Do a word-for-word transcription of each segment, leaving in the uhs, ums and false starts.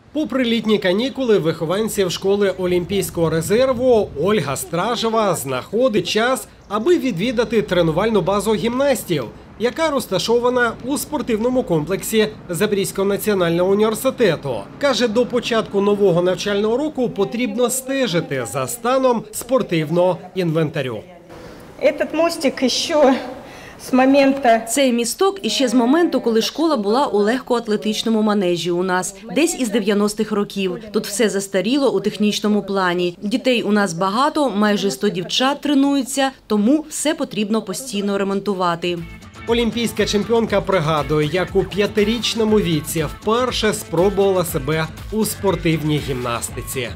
Попри літні канікули вихованців школи Олімпійського резерву, Ольга Стражева знаходить час, аби відвідати тренувальну базу гімнастів, яка розташована у спортивному комплексі Запорізького національного університету. Каже, до початку нового навчального року потрібно стежити за станом спортивного інвентарю. Этот мостик ще з моменту... Цей місток іще з моменту, коли школа була у легкоатлетичному манежі у нас, десь із дев'яностих років. Тут все застаріло у технічному плані. Дітей у нас багато, майже сто дівчат тренуються, тому все потрібно постійно ремонтувати. Олімпійська чемпіонка пригадує, як у п'ятирічному віці вперше спробувала себе у спортивній гімнастиці.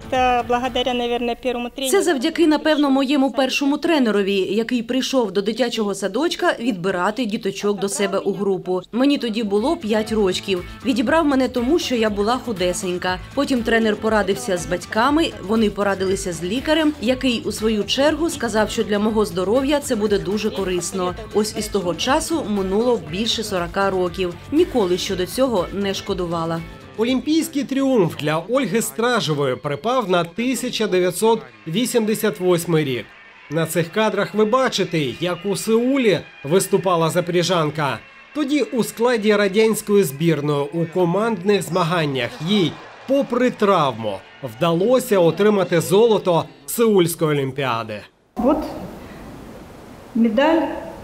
Це завдяки, напевно, моєму першому тренерові, який прийшов до дитячого садочка відбирати діточок до себе у групу. Мені тоді було п'ять років. Відібрав мене тому, що я була худесенька. Потім тренер порадився з батьками, вони порадилися з лікарем, який у свою чергу сказав, що для мого здоров'я це буде дуже корисно. Ось із того часу минуло більше сорока років. Ніколи щодо цього не шкодувала. Олімпійський тріумф для Ольги Стражевої припав на тисяча дев'ятсот вісімдесят восьмий рік. На цих кадрах ви бачите, як у Сеулі виступала запоріжанка. Тоді у складі радянської збірної у командних змаганнях їй, попри травму, вдалося отримати золото Сеульської олімпіади. От медаль.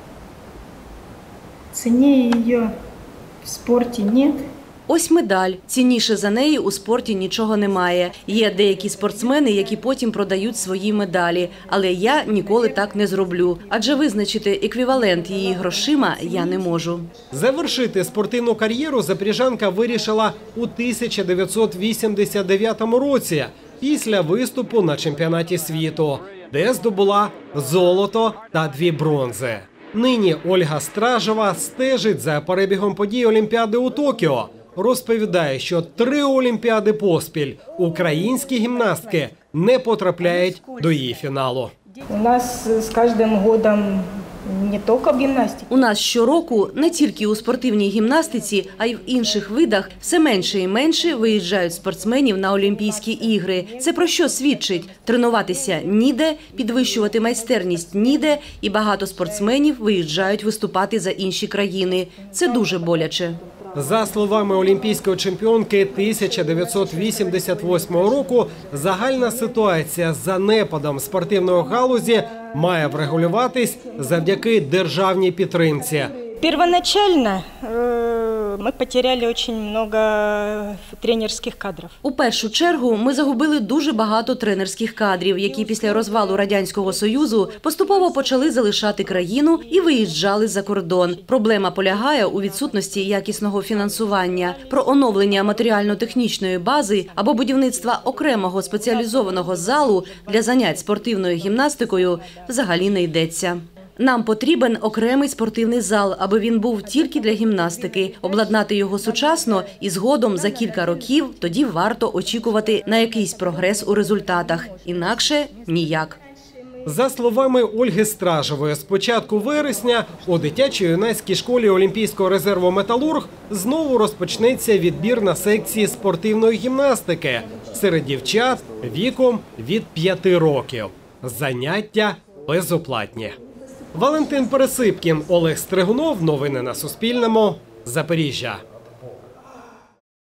Ціні її в спорті немає. Ось медаль. Цінніше за неї у спорті нічого немає. Є деякі спортсмени, які потім продають свої медалі. Але я ніколи так не зроблю. Адже визначити еквівалент її грошима я не можу. Завершити спортивну кар'єру запоріжанка вирішила у тисяча дев'ятсот вісімдесят дев'ятому році після виступу на чемпіонаті світу, де здобула золото та дві бронзи. Нині Ольга Стражева стежить за перебігом подій Олімпіади у Токіо. Розповідає, що три олімпіади поспіль українські гімнастки не потрапляють до її фіналу. У нас з кожним роком не тільки в гімнастиці. У нас щороку не тільки у спортивній гімнастиці, а й в інших видах все менше і менше виїжджають спортсменів на Олімпійські ігри. Це про що свідчить? Тренуватися ніде, підвищувати майстерність ніде, і багато спортсменів виїжджають виступати за інші країни. Це дуже боляче. За словами олімпійської чемпіонки тисяча дев'ятсот вісімдесят восьмого року, загальна ситуація з занепадом спортивної галузі має врегулюватись завдяки державній підтримці. Первоначально ми потеряли дуже багато тренерських кадрів. У першу чергу ми загубили дуже багато тренерських кадрів, які після розвалу Радянського Союзу поступово почали залишати країну і виїжджали за кордон. Проблема полягає у відсутності якісного фінансування. Про оновлення матеріально-технічної бази або будівництва окремого спеціалізованого залу для занять спортивною гімнастикою взагалі не йдеться. Нам потрібен окремий спортивний зал, аби він був тільки для гімнастики. Обладнати його сучасно і згодом за кілька років тоді варто очікувати на якийсь прогрес у результатах. Інакше – ніяк. За словами Ольги Стражевої, з початку вересня у дитячо-юнацькій школі Олімпійського резерву «Металург» знову розпочнеться відбір на секції спортивної гімнастики серед дівчат віком від п'яти років. Заняття безоплатні. Валентин Пересипкін, Олег Стригунов. Новини на Суспільному. Запоріжжя.